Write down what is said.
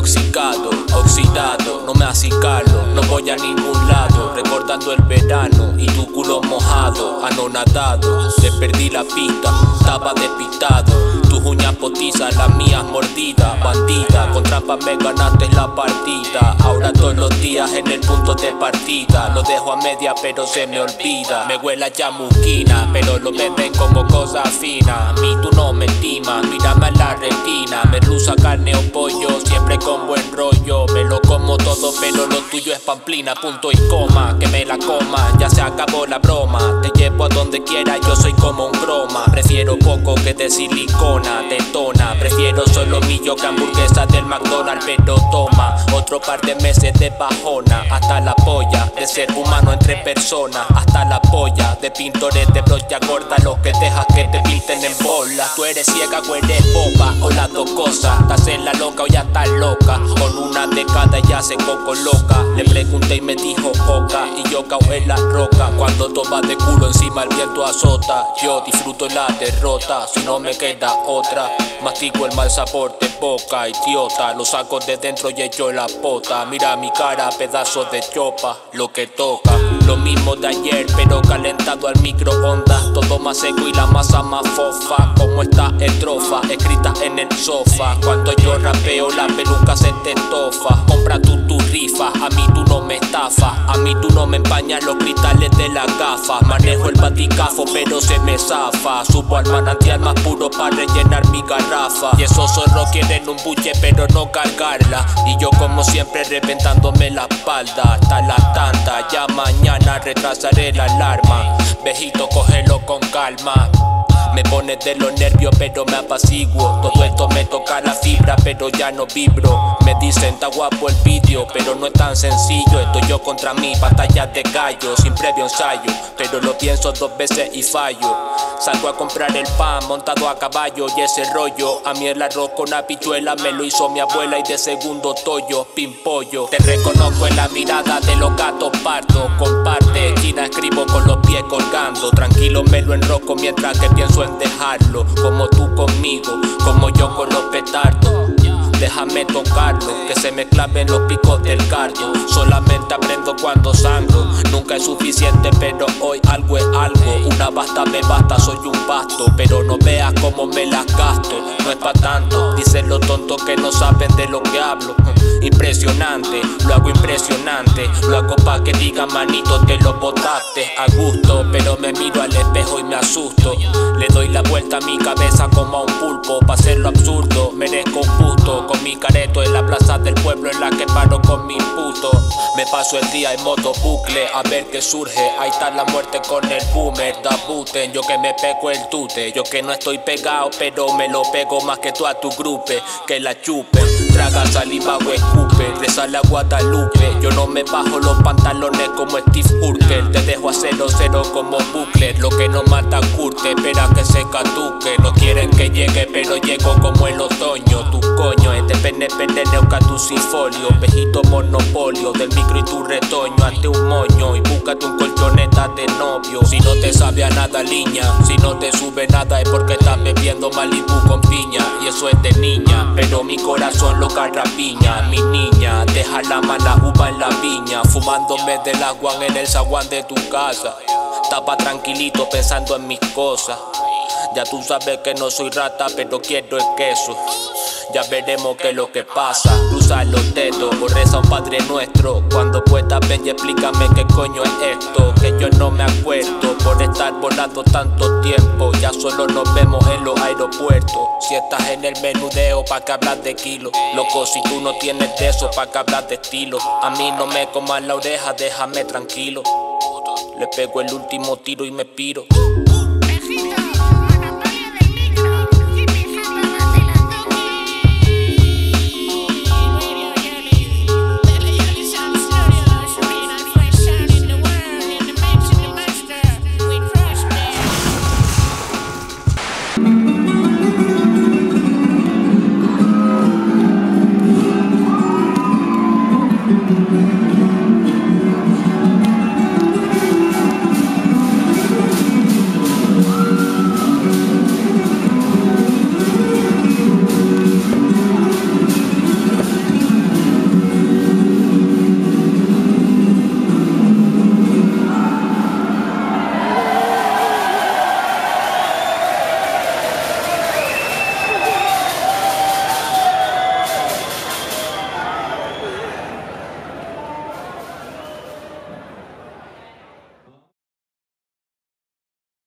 intoxicado, oxidado, no me acicalo, no voy a ningún lado, recordando el verano y tu culo mojado, anonadado, te perdí la pista, estaba despistado, tus uñas potizas, las mías mordidas, bandida, con trampa me ganaste la partida, ahora todos los días en el punto de partida, lo dejo a media pero se me olvida, me huele a chamuquina, pero lo venden como cosa fina, a mí tú no me estimas, mírame a la retina, merluza, carne o pollo, siempre con buen rollo, me lo como todo pero lo tuyo es pamplina, punto y coma, que me la coma, ya se acabó la broma, te llevo a donde quiera, yo soy como un croma, prefiero poco que de silicona, detona, prefiero solo millo que hamburguesa del McDonald's, pero toma, otro par de meses de bajona, hasta la polla, de ser humano entre personas, hasta la polla, de pintores de brocha gorda, los que dejas que te pinten en bola, tú eres ciega o eres boba, o las dos cosas, estás en la loca o ya estás loca, con una década ya se coco loca, le pregunté y me dijo oca, y yo cao en la roca, cuando toma de culo encima el viento azota, yo disfruto la derrota, si no me queda otra, mastico el mal sabor de boca, idiota, lo saco de dentro y echo la pota, mira mi cara, pedazos de chopa, lo que toca, lo mismo de ayer pero calentado al microondas, todo más seco y la masa más fofa, como esta estrofa, escrita en el sofá, cuando yo rapeo la peluca se te estofa, compra tu rifa, a mí tú no me estafas, a mí tú no me empañas los cristales de las gafas, manejo el baticafo pero se me zafa, subo al manantial más puro para rellenar mi garrafa, y esos zorros quieren un buche pero no cargarla, y yo como siempre reventándome la espalda, hasta las tantas, ya mañana retrasaré la alarma, vejito cógelo con calma. Me pones de los nervios pero me apaciguo, todo esto me toca la fibra pero ya no vibro, me dicen está guapo el vídeo pero no es tan sencillo, estoy yo contra mí, batallas de gallo, sin previo ensayo, pero lo pienso dos veces y fallo, salgo a comprar el pan montado a caballo y ese rollo, a mí el arroz con habichuela me lo hizo mi abuela y de segundo tollo, pimpollo, te reconozco en la mirada de los gatos pardos, comparte, China escribo con los pies colgando, tranquilo me lo enroco mientras que pienso en dejarlo, como tú conmigo, como yo con los petardos. Déjame tocarlo, que se me claven los picos del cardio. Solamente aprendo cuando sangro. Nunca es suficiente, pero hoy algo es algo. Una basta me basta, soy un pasto. Pero no veas cómo me las gasto. No es pa' tanto, dicen los tontos que no saben de lo que hablo. Impresionante, lo hago impresionante. Lo hago pa' que digan manito que lo botaste a gusto, pero me miro al espejo y me asusto. Le doy la vuelta a mi cabeza como a un pulpo. Pa' hacerlo absurdo, merezco un puto. Con mi careto en la plaza del pueblo en la que paro con mi puto. Me paso el día en modo bucle, a ver qué surge. Ahí está la muerte con el boomer, da buten. Yo que me pego el tute, yo que no estoy pegado, pero me lo pego más que tú a tu grupe. Que la chupen, traga saliva o escupe, resale a Guadalupe. Yo no me bajo los pantalones como Steve Urkel. Te dejo a 0-0 como bucle. Lo que no mata curte, espera que se caduque. No quieren que llegue, pero llego como el otoño. Tu coño es de PNP de Neucatucifolio. Vejito monopolio del micro y tu retoño. Hazte un moño y búscate un colchoneta de novio. Si no te sabe a nada liña, si no te sube nada es porque estás bebiendo Malibu con piña. Y eso es de niña, pero mi corazón lo carrapiña. Mi niña, deja la mala uva en la viña, fumándome del agua en el zaguán de tu casa. Tapa tranquilito pensando en mis cosas. Ya tú sabes que no soy rata, pero quiero el queso. Ya veremos qué es lo que pasa. Cruza los dedos o reza un Padre Nuestro. Cuando puedas ven y explícame qué coño es esto. Que yo no me acuerdo por estar volando tanto tiempo. Ya solo nos vemos en los aeropuertos. Si estás en el menudeo pa' que hablas de kilos. Loco, si tú no tienes de eso pa' que hablas de estilo. A mí no me comas la oreja, déjame tranquilo. Le pego el último tiro y me piro.